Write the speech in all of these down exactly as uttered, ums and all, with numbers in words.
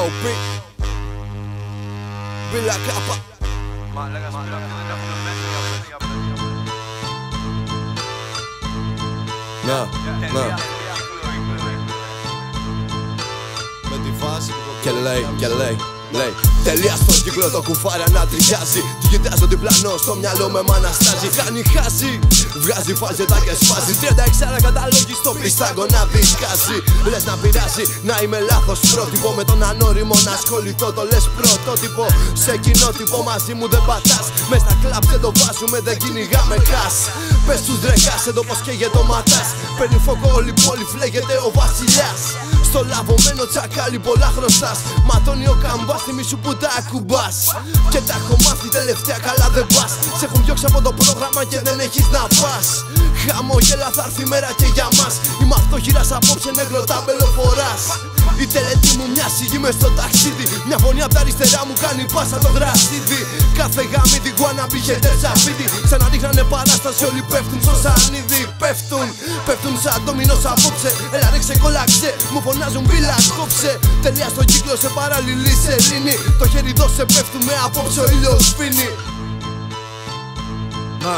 ο Πι Μπίλα Κάπα. Να, να. Με τη βάση και λέει, και λέει, λέει τελεία στον κύκλο το κουφάρα να τριχιάζει. Τι κοιτάζω διπλανό στο μυαλό με μ' αναστάζει. Κάνει χάση, βγάζει φάζετα και σφάζει. τριάντα έξι καταλόγει στο πιστάγκο να δισκάζει. Λες να πειράζει, να είμαι λάθος πρότυπο. Με τον ανώριμο να ασχοληθώ το λες πρωτότυπο. Σε κοινότυπο μαζί μου δεν πατάς. Μες στα κλαμπ δεν το βάζουμε, δεν κυνηγάμε χάς. Πες τους δρεκάς εδώ πως καίγεται ο ματάς. Παίρνει φόκο όλη η πόλη, φλέγεται ο βασιλιάς. Στο λαβωμένο τσακάλι πολλά χρωστάς. Ματώνει ο καμπάς, θυμί σου που τα ακουμπάς. Και τα έχω μάθει τελευταία καλά δεν πας. Σε έχουν διώξει από το πρόγραμμα και δεν έχεις να πας. Χαμόγελα θα έρθει η μέρα και για μας. Είμαι αυτοχειράς απόψε νεγρό τάμπελο φοράς. Η τελετή μου μοιάζει είμαι στο ταξίδι. Μια φωνή απ' τα αριστερά μου κάνει πάσα το γρασίδι. Κάθε γαμίδι γουάνα πήγε τερσαφίδι. Ξαναδείχνανε παράσταση όλοι πέφτουν στο σανίδι. Πέφτουν, πέφτουν σαν ντομινός απόψε. Έλα ρίξε κολλάξε, μου φωνάζουν μπίλα κόψε. Τελεία στο κύκλο σε παραλληλή σελήνη. Το χέρι δώσε πέφτουμε απόψε ο ήλιος σφήνει. Να.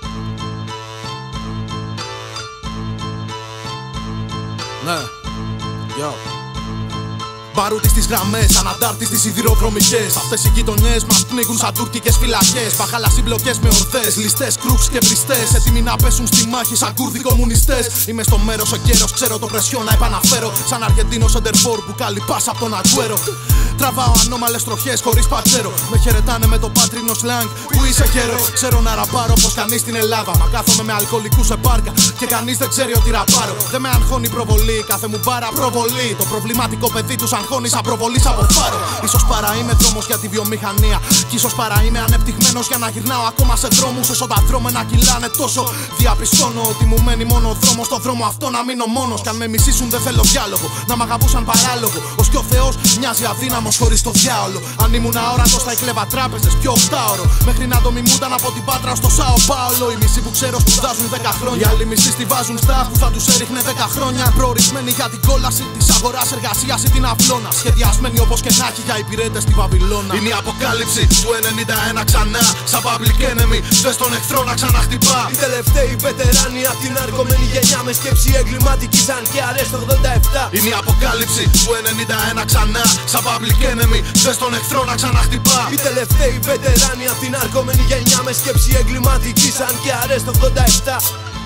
Ναι, yo. Μπαρούτι στις γραμμές, αναντάρτης στις σιδηροδρομικές. Αυτές οι γειτονιές μας πνίγουν σαν τουρκικές φυλακές. Παχάλα συμπλοκές με ορδές, ληστές, κρούξ και βριστές. Έτοιμοι να πέσουν στη μάχη σαν Κούρδοι κομμουνιστές. Είμαι στο μέρος ο καιρός, ξέρω το πρεσιό να επαναφέρω. Σαν Αργεντίνος σεντερφόρ που καλεί πάσα από τον Αγκουέρο. Τραβάω ανώμαλες τροχές χωρίς πατσέρο. Με χαιρετάνε με το πάτρινο σλάνγκ που είσαι γέρος. Ξέρω να ραπάρω πως κανείς στην Ελλάδα. Μα κάθομαι με αλκοολικούς σε πάρκα και κανείς δεν ξέρει ότι ραπάρω. Δεν με αγχώνει προβολή, κάθε μου μπάρα προβολή. Το προβληματικό παιδί τους αγχώνει σαν προβολής από φάρο. Ίσως παρά είμαι δρόμος για τη βιομηχανία. Κι ίσως παρά είμαι ανεπτυγμένος για να γυρνάω ακόμα σε δρόμους. Όσο τα δρόμενα κυλάνε τόσο, διαπιστώνω ότι μου μένει μόνο ο δρόμος. Στο δρόμο αυτό να μείνω μόνος. Κι αν με μισήσουν δεν θέλω διάλογο. Να μ' αγαπούσαν παράλογο. Ως κι ο Θεός μοιάζει αδύναμος χωρίς το διάολο. Αν ήμουν αόρατος θα έκλεβα τράπεζες πιο οκτάωρο. Μέχρι να το μιμούνταν από την Πάτρα στο Σάο Πάολο. Οι μισοί που ξέρω σπουδάζουν δέκα χρόνια. Οι άλλοι μισοί στιβάζουν στάχ που θα τους έριχνε δέκα χρόνια. Προορισμένοι για την κόλαση της αγοράς εργασίας ή την αυλώνα. Σχεδιασμένοι όπως και να έχει για υπηρέτες στη Βαβυλώνα. Είναι η αποκάλυψη του ενενήντα ένα ξανά. Σαν public enemy, δες τον εχθρό να ξαναχτυπά. Οι τελευταίοι βετεράνοι απ' την αργωμένη γενιά. Με σκέψη εγκληματική σαν και αρέστο ογδόντα επτά. Είναι η αποκάλυψη του ενενήντα ένα ξανά. Σαν public enemy, δες τον εχθρό να ξαναχτυπά. Οι τελευταίοι βετεράνοι απ' την αργωμένη γενιά. Με σκέψη εγκληματική σαν και αρέστο ογδόντα επτά.